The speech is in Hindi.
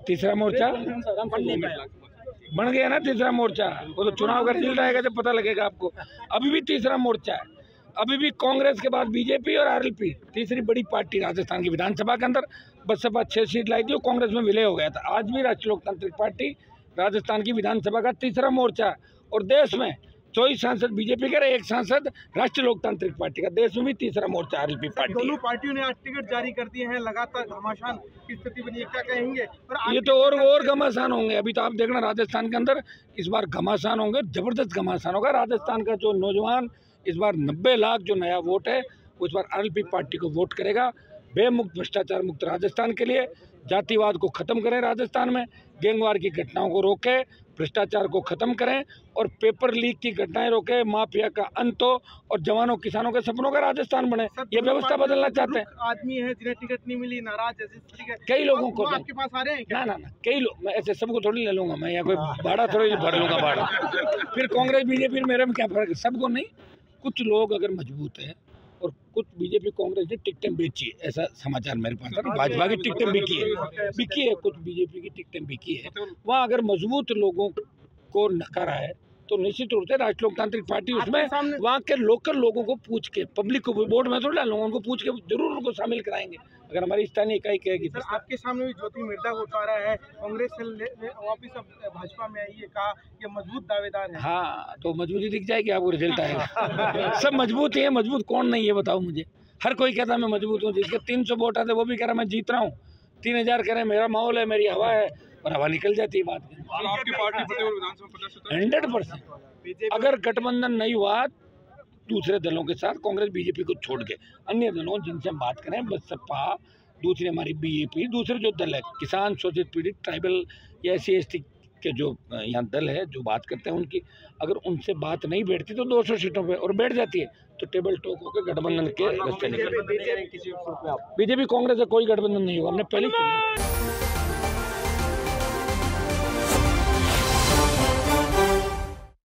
तीसरा मोर्चा बन गया ना, तीसरा मोर्चा। वो तो चुनाव का रिजल्ट आएगा जब पता लगेगा आपको। अभी भी तीसरा मोर्चा है, अभी भी कांग्रेस के बाद बीजेपी और आरएलपी तीसरी बड़ी पार्टी राजस्थान की विधानसभा के अंदर। बसपा 6 सीट लाई थी, वो कांग्रेस में विलय हो गया था। आज भी राष्ट्रीय लोकतांत्रिक पार्टी राजस्थान की विधानसभा का तीसरा मोर्चा, और देश में 24 सांसद बीजेपी के, 1 सांसद राष्ट्रीय लोकतांत्रिक पार्टी का। देश में भी तीसरा मोर्चा आरएलपी पार्टी। दोनों पार्टियों ने आज टिकट जारी कर दिए हैं, लगातार घमासान की स्थिति बनी है, क्या कहेंगे? ये तो और घमासान होंगे। अभी तो आप देखना राजस्थान के अंदर इस बार घमासान होंगे, जबरदस्त घमासान होगा। राजस्थान का जो नौजवान इस बार 90 लाख जो नया वोट है उस बार आरएलपी पार्टी को वोट करेगा। बेमुक्त भ्रष्टाचार मुक्त राजस्थान के लिए, जातिवाद को खत्म करें राजस्थान में, गैंगवार की घटनाओं को रोकें, भ्रष्टाचार को खत्म करें और पेपर लीक की घटनाएं रोकें, माफिया का अंत हो और जवानों किसानों के सपनों का राजस्थान बने। ये व्यवस्था बदलना चाहते हैं। आदमी है जिन्हें टिकट नहीं मिली, नाराज है, कई लोगों को आपके पास आ रहे हैं क्या? ना कई लोग, मैं ऐसे सबको थोड़ी ले लूंगा, मैं यहाँ कोई भाड़ा थोड़ी भर लूंगा भाड़ा। फिर कांग्रेस बीजेपी मेरे में क्या फर्क है? सबको नहीं, कुछ लोग अगर मजबूत है और कुछ बीजेपी कांग्रेस ने टिकटें बेची है, ऐसा समाचार मेरे पास है। भाजपा की टिकटें बिकी है, कुछ बीजेपी की टिकटें बिकी है। वहाँ अगर मजबूत लोगों को नकारा है तो निश्चित रूप से राष्ट्रीय लोकतांत्रिक पार्टी उसमें वहाँ के लोकल लोगों को पूछ के, पब्लिक को बोर्ड में थोड़ा डालूंगा, उनको पूछ के जरूर उनको शामिल कराएंगे अगर हमारी स्थानीय इकाई कहेगी। सर, आपके सामने भी ज्योति मिर्धा घोटाला है, कांग्रेस से वापिस अब भाजपा में आई है, कहा ये मजबूत दावेदार है। हाँ, तो मजबूती दिख जाएगी, आपको रिजल्ट आएगा। सब मजबूत ही है, मजबूत कौन नहीं है बताओ मुझे। हर कोई कहता है मैं मजबूत हूँ, जिसके 300 वोट आते वो भी कह रहा है मैं जीत रहा हूँ, 3000 कह रहे हैं मेरा माहौल है, मेरी हवा है, और हवा निकल जाती है बात। आपकी पार्टी 100%। अगर गठबंधन नहीं हुआ दूसरे दलों के साथ, कांग्रेस बीजेपी को छोड़ के अन्य दलों जिनसे हम बात करें, बसपा, दूसरी हमारी बीएपी, दूसरे जो दल है किसान शोषित पीड़ित ट्राइबल या SC/ST के जो यहाँ दल है जो बात करते हैं, उनकी अगर उनसे बात नहीं बैठती तो 200 सीटों पे और बैठ जाती है तो टेबल टॉक होकर गठबंधन के रास्ते निकल। बीजेपी कांग्रेस से कोई गठबंधन नहीं होगा, हमने पहले